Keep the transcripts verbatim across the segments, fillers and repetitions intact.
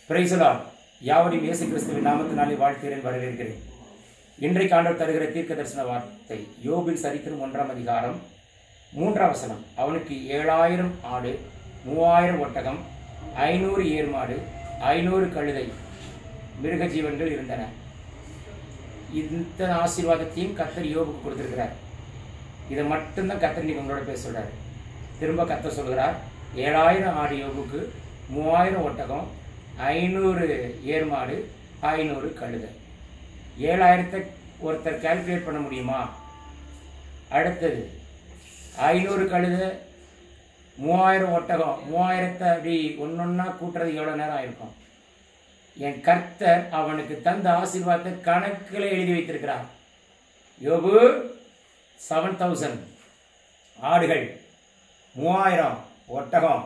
Praise the Lord. யாவரையும் இயேசு கிறிஸ்துவின் நாமத்தினாலே வாழ்த்துகிறேன், வரவேற்கிறேன். இன்றைக்கு ஆண்டவர் தருகிற தீர்க்க தரிசன வார்த்தை யோபின் சரித்திரம் ஒன்றாம் அதிகாரம் மூன்றாம் வசனம். அவனுக்கு ஏழாயிரம் ஆடு, மூவாயிரம் ஒட்டகம், ஐநூறு ஏர்மாடு, ஐநூறு கழுதை மிருக ஜீவன்கள் இருந்தன. இந்த ஆசீர்வாதத்தையும் கர்த்தர் யோபுக்கு கொடுத்திருக்கிறார். இதை மட்டும்தான் கர்த்தர் இன்னைக்கு உங்களோட பேச சொல்றாரு. திரும்ப கர்த்தர் சொல்கிறார், ஏழாயிரம் ஆடு யோபுக்கு, மூவாயிரம் ஒட்டகம், ஐநூறு ஏர்மாடு, ஐநூறு கழுதை. ஏழாயிரத்தை ஒருத்தர் கால்குலேட் பண்ண முடியுமா? அடுத்தது ஐநூறு கழுதை, மூவாயிரம் ஒட்டகம், மூவாயிரத்தை அப்படி ஒன்னொன்னா கூட்டுறது எவ்வளோ நேரம் ஆயிருக்கும்? என் கர்த்தர் அவனுக்கு தந்த ஆசீர்வாதத்தை கணக்கில் எழுதி வைத்திருக்கிறார். யோபு செவன் தௌசண்ட் ஆடுகள், மூவாயிரம் ஒட்டகம்,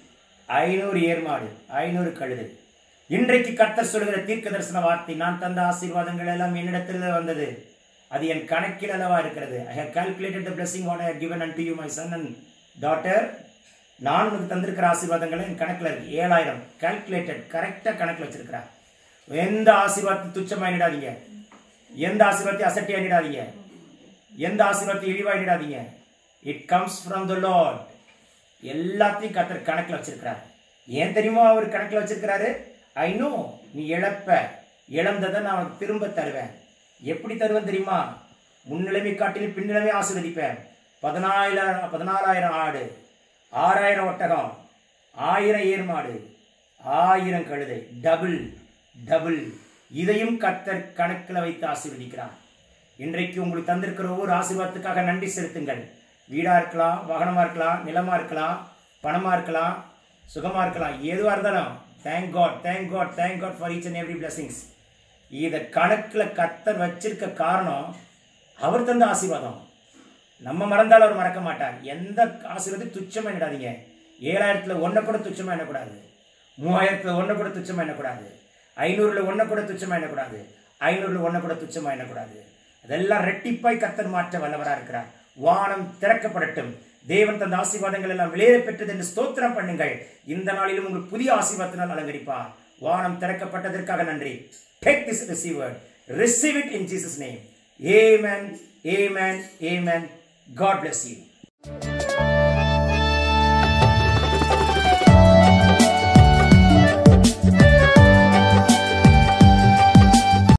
ஐநூறு ஏர்மாடு, ஐநூறு கழுதை. இன்றைக்கு கர்த்தர் சொல்லுகிற தீர்க்க தரிசன வார்த்தை, நான் தந்த ஆசீர்வாதங்கள் எல்லாம் என்னிடத்தில் வந்தது, அது என் கணக்கில் அல்லவா இருக்கிறது. I have calculated the blessing what I have given unto you, my son and daughter. நான் உனக்கு தந்திருக்கிற ஆசீர்வாதங்கள் என் கணக்கில் இருக்கு. ஏழாயிரம் கால்குலேட்டட், கரெக்டாக கணக்கில் வச்சிருக்கிறார். எந்த ஆசீர்வாதத்தை துச்சமாக எண்ணிடாதீங்க, எந்த ஆசீர்வாதத்தை அசட்டி எண்ணிடாதீங்க, எந்த ஆசீர்வாதத்தை இழிவாக எண்ணிடாதீங்க. It comes from the Lord. எல்லாத்தையும் கர்த்தர் கணக்கில் வச்சிருக்கிறார். ஏன் தெரியுமா அவர் கணக்கில் வச்சிருக்கிறாரு? ஐ நோ, நீ இழப்ப, இழந்ததை நான் அவனுக்கு திரும்ப தருவேன். எப்படி தருவேன் தெரியுமா? முன்னிலைமை காட்டிலும் பின்னிலைமை ஆசீர்வதிப்பேன். பதினாயிரம் பதினாலாயிரம் ஆடு, ஆறாயிரம் ஒட்டகம், ஆயிரம் ஏர்மாடு, ஆயிரம் கழுதை, டபுள் டபுள். இதையும் கர்த்தர் கணக்கில் வைத்து ஆசீர்வதிக்கிறார். இன்றைக்கு உங்களுக்கு தந்திருக்கிற ஒவ்வொரு ஆசீர்வாதத்துக்காக நன்றி செலுத்துங்கள். வீடா இருக்கலாம், வாகனமா இருக்கலாம், நிலமா இருக்கலாம், பணமா இருக்கலாம், சுகமா இருக்கலாம், எதுவாக இருந்தாலும் thank God, thank God, thank God for each and every blessings. இதை கணக்கில் கர்த்தர் வச்சிருக்க காரணம் அவர் தந்த ஆசீர்வாதம். நம்ம மறந்தாலும் அவர் மறக்க மாட்டார். எந்த ஆசீர்வாதத்தை துச்சமாக எண்ணிடாதீங்க. ஏழாயிரத்துல ஒன்றை கூட துச்சமாக எண்ணக்கூடாது, மூவாயிரத்துல ஒன்றை கூட துச்சமாக எண்ணக்கூடாது, ஐநூறுல ஒன்றை கூட துச்சமாக எண்ணக்கூடாது, ஐநூறுல ஒன்றை கூட துச்சமாக எண்ணக்கூடாது. அதெல்லாம் ரெட்டிப்பாய் கர்த்தர் மாற்ற வல்லவராக இருக்கிறார். வானம் திறக்கப்படட்டும். தேவன் தந்த ஆசீர்வாதங்கள் எல்லாம் விளைய பெற்றது என்று ஸ்தோத்திரம் பண்ணுங்கள். இந்த நாளிலும் உங்கள் புதிய ஆசீர்வாதத்தினால் அலங்கரிப்பார். வானம் திறக்கப்பட்டதற்காக நன்றி. Take this receiver, receive it in Jesus' name. Amen, amen, amen. God bless you.